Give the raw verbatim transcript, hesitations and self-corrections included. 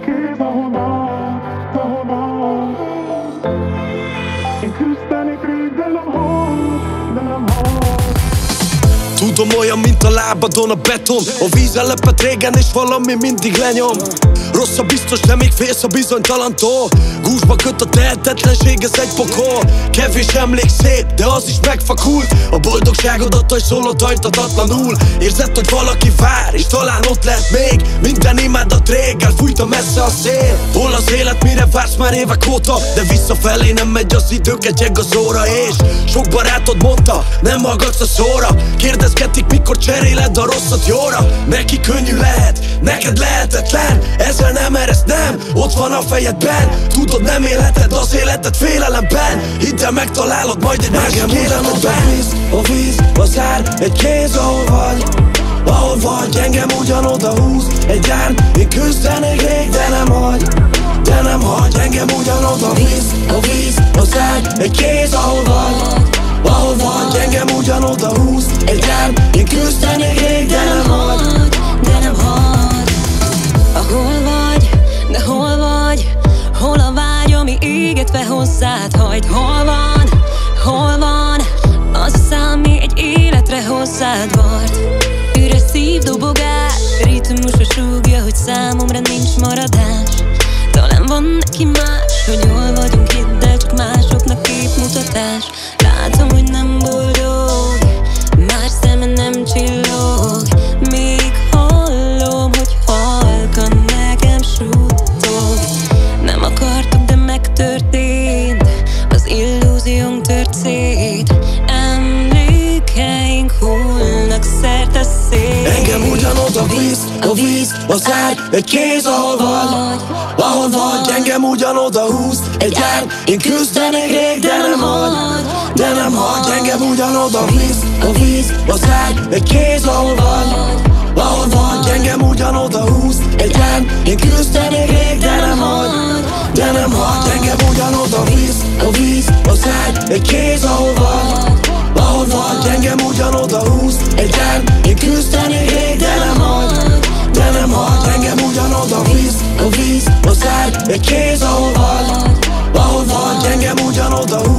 kéz, ahol van, ahol van. Én küzdenék rég, de nem hall, de nem hall. Tudom, olyan, mint a lábadon a beton. A víz ellepett régen és valami mindig lenyom. Rossz a biztos, de még félsz a bizonytalantól. Gúzsba köt a tehetetlenség, ez egy pokol. Kevés emlék szép, de az is megfakult. A boldogságodat ajszolod hajtatatlanul. Érzed, hogy valaki vár, és talán ott lehet még. Minden imádat rég elfújta messze a szél. Hol az élet, mire vársz már évek óta? De visszafelé nem megy az idő, ketyeg az óra. És sok barátod mondta, nem hallgatsz a szóra. Kérdezgetik, mikor cseréled a rosszat jóra. Neki könnyű lehet, neked lehetetlen. Ezzel nem eresz, nem, ott van a fejedben. Tudod, nem élheted az életed félelemben. Hidd el, megtalálod majd egy másik életedben. A víz, a víz, az ár, egy kéz, ahol vagy. Ahol vagy, engem ugyanoda húz egy árny. Én küzdenék rég, de nem hagy, de nem hagy, engem ugyanoda víz. A víz, az ár, egy kéz, ahol vagy. Ahol vagy, engem ugyanoda húz egy árny. Én küzdenék rég, de nem hagy, de nem hagy. Ahol vagy, de hol vagy? Hol a vágy, ami égetve hozzád hajt? Hol van, hol van az a szám, ami egy életre hozzád vart? Üres szív dobogál, ritmusra súgja, hogy számomra nincs maradás. Talán van neki más, hogy hol vagyunk itt, de csak másoknak képmutatás. Látom, hogy nem boldog, más szeme nem csillog. Még hallom, hogy halkan nekem suttog. Nem akartuk, de megtörtént, az illúziónk tört szét. Emlékeink hullnak szerte szét. Engem ugyanoda víz, a víz, az ágy, egy kéz, ahol vagy. Ahol vagy, engem ugyanoda húz egy árny. Én küzdenék rég, de nem hagy, de nem hagy, engem ugyanoda víz, a víz, az ágy, egy kéz, ahol vagy. Ahol vagy, engem ugyanoda húz egy árny. Én küzdenék rég, de nem hagy, de nem hagy, engem ugyanoda víz, a víz, az ágy, egy kéz, ahol vagy. Ahol vagy, engem ugyanoda húz egy árny. Én küzdenék rég, de nem hagy, de nem hagy, engem ugyanoda víz, a víz, az ágy, egy kéz, ahol vagy. Ahol vagy, engem ugyanoda húz